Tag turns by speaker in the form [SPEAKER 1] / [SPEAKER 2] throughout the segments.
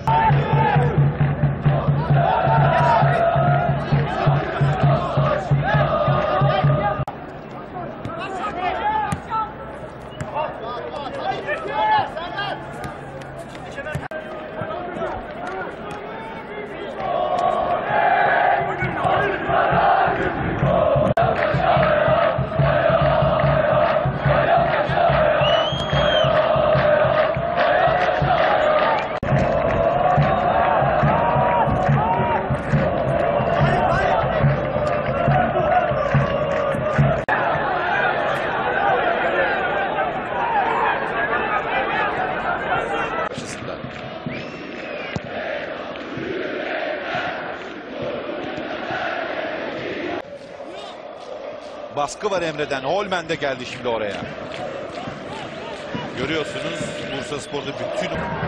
[SPEAKER 1] Baskı var Emre'den. Holmen de geldi şimdi oraya. Görüyorsunuz Bursaspor'da bütün...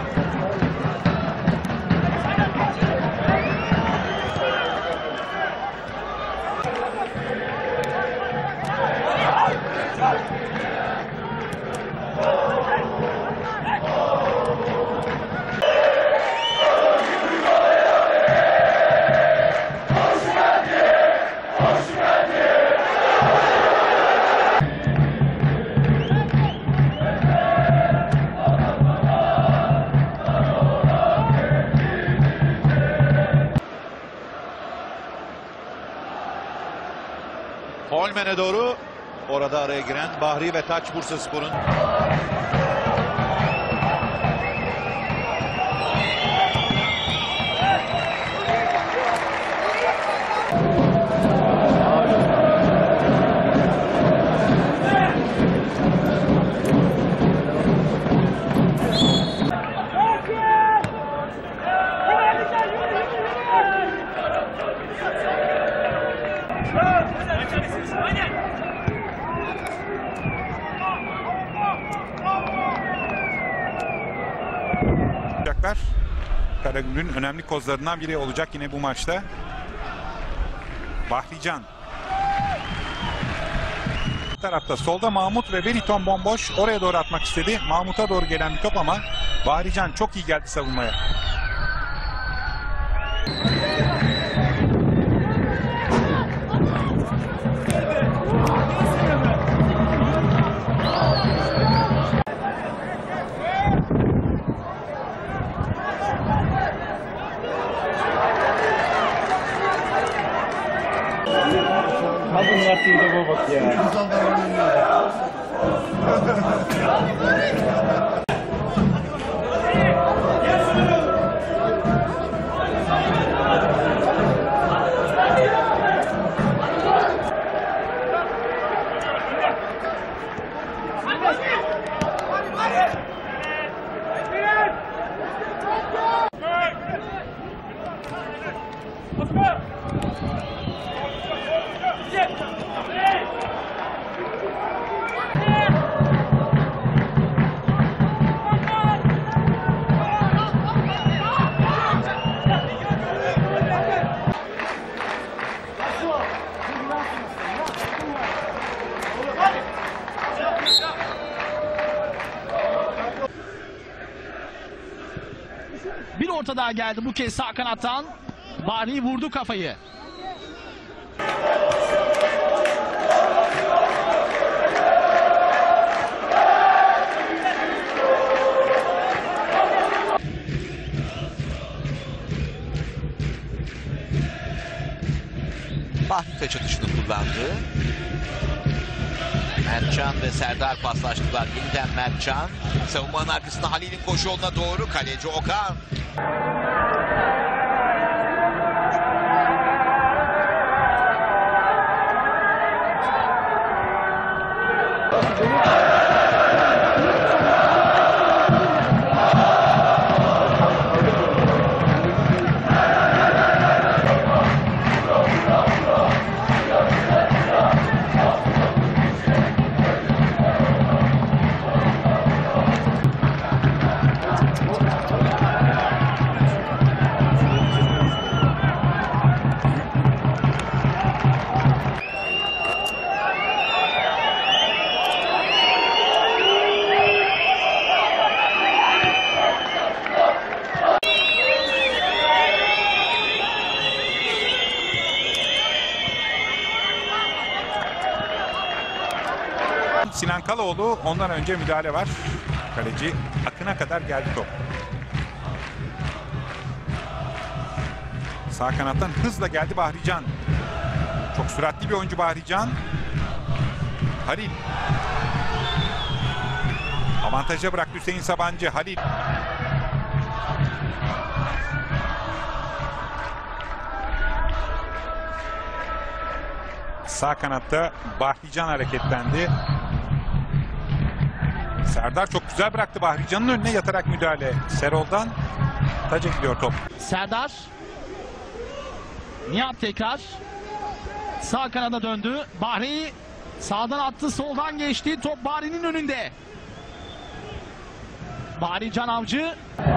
[SPEAKER 1] Holmen'e doğru, orada araya giren Bahri ve Taç Bursaspor'un.
[SPEAKER 2] Karagümrük'ün önemli kozlarından biri olacak yine bu maçta. Bahrican. Bu tarafta solda Mahmut ve Wellington bomboş. Oraya doğru atmak istedi. Mahmut'a doğru gelen bir top ama Bahrican çok iyi geldi savunmaya.
[SPEAKER 3] Kadın lastiği de bak ya.
[SPEAKER 4] Bir orta daha geldi bu kez sağ kanattan. Bahri vurdu kafayı.
[SPEAKER 5] Bahri taç atışını kullandı. Mertcan ve Serdar paslaştılar. Yeniden Mertcan. Savunmanın arkasında Halil'in koşu yoluna doğru. Kaleci Okan.
[SPEAKER 2] Çakaloğlu, ondan önce müdahale var. Kaleci Akın'a kadar geldi top. Sağ kanattan hızla geldi Bahrican. Çok süratli bir oyuncu Bahrican. Halil. Avantaja bıraktı Hüseyin Sabancı. Halil. Sağ kanatta Bahrican hareketlendi. Serdar çok güzel bıraktı Bahrican'ın önüne, yatarak müdahale. Serol'dan taca gidiyor top.
[SPEAKER 4] Serdar. Nihat tekrar. Sağ kanada döndü. Bahri sağdan attı, soldan geçti. Top Bahri'nin önünde. Bahri Can Avcı.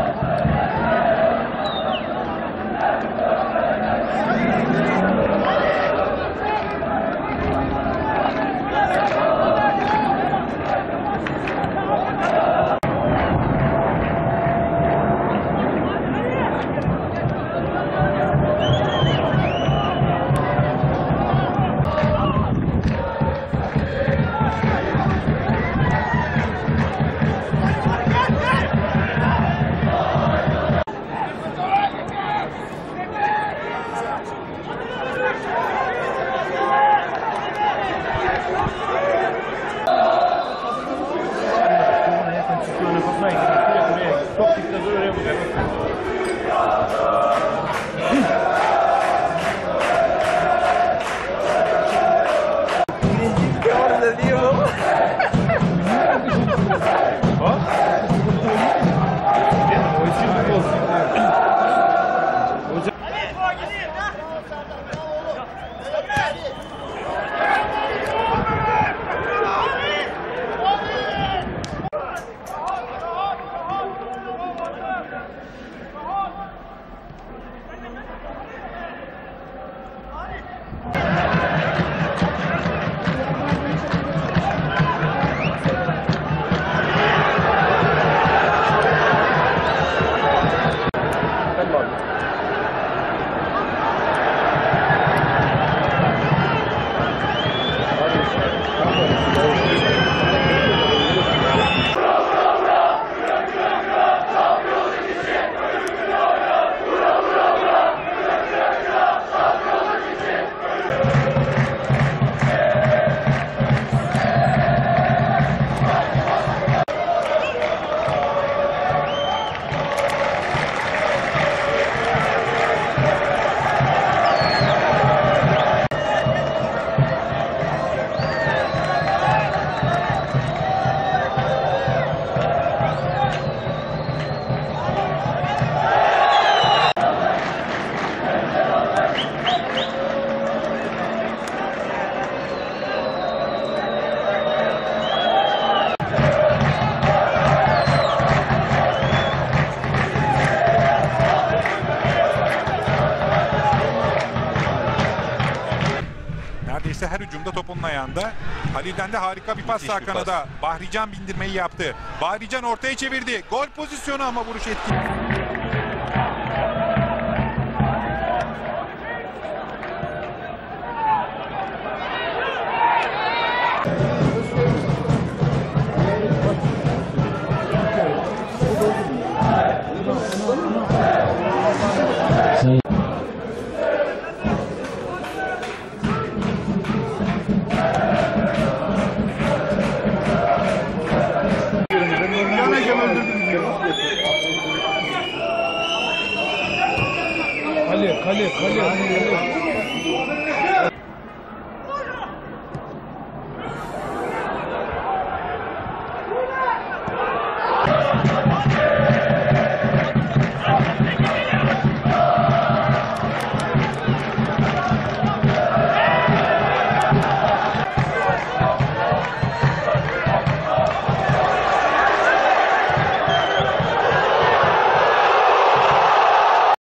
[SPEAKER 3] Çok dikkat oraya bak.
[SPEAKER 2] Neredeyse her hücumda topun ayağında. Halil'den de harika bir pas sağ kanada. Bahrican bindirmeyi yaptı. Bahrican ortaya çevirdi. Gol pozisyonu ama vuruş etkili.
[SPEAKER 3] Kale.